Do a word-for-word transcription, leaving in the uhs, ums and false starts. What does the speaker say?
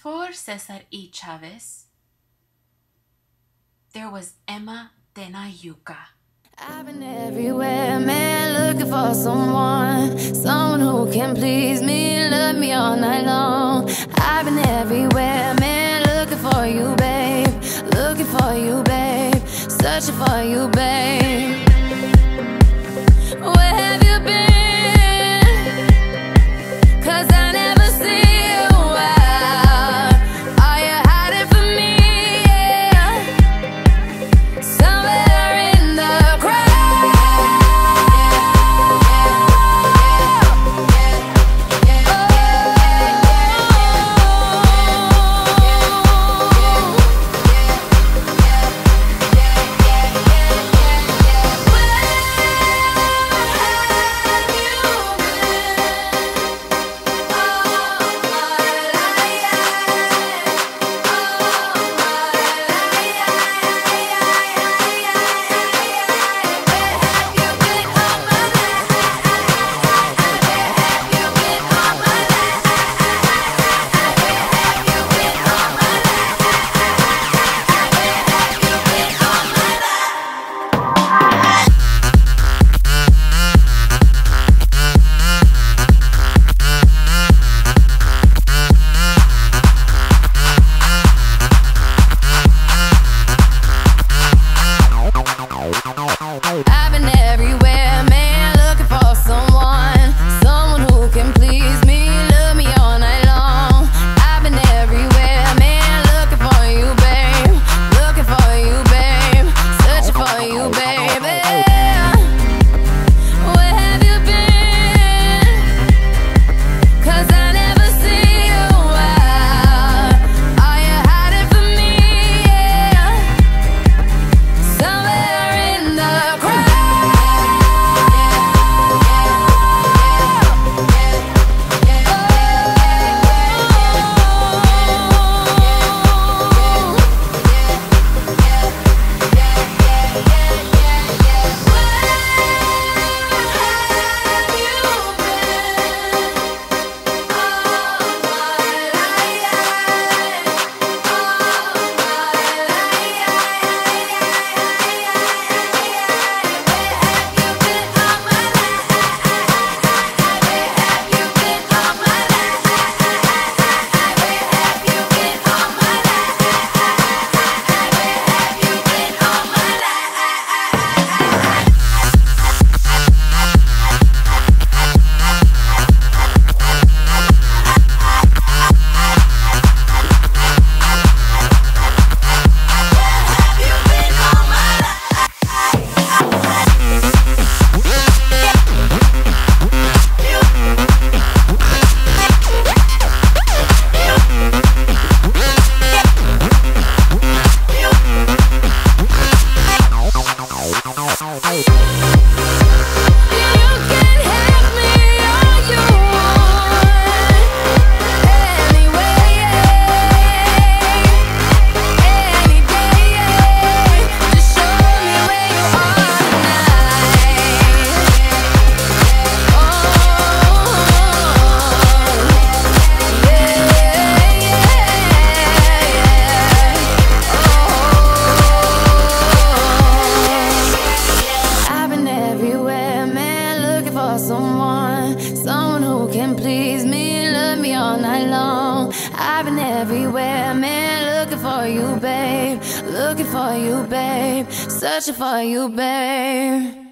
Before Cesar y Chavez, there was Emma Tenayuca. I've been everywhere, man, looking for someone, someone who can please me, love me all night long. I've been everywhere, man, looking for you, babe, looking for you, babe, searching for you, babe. Where have you been? 'Cause I never see you out. Are you hiding from me? Yeah. Somewhere in the crowd. I've been everywhere, man, looking for someone, someone who can please me, love me all night long. I've been everywhere, man, looking for you, babe, looking for you, babe, searching for you, baby. Where have you been? 'Cause I never see you out. Are you hiding from me? Yeah. Somewhere in the crowd. Someone, someone who can please me, love me all night long. I've been everywhere, man, looking for you, babe, looking for you, babe, searching for you, babe.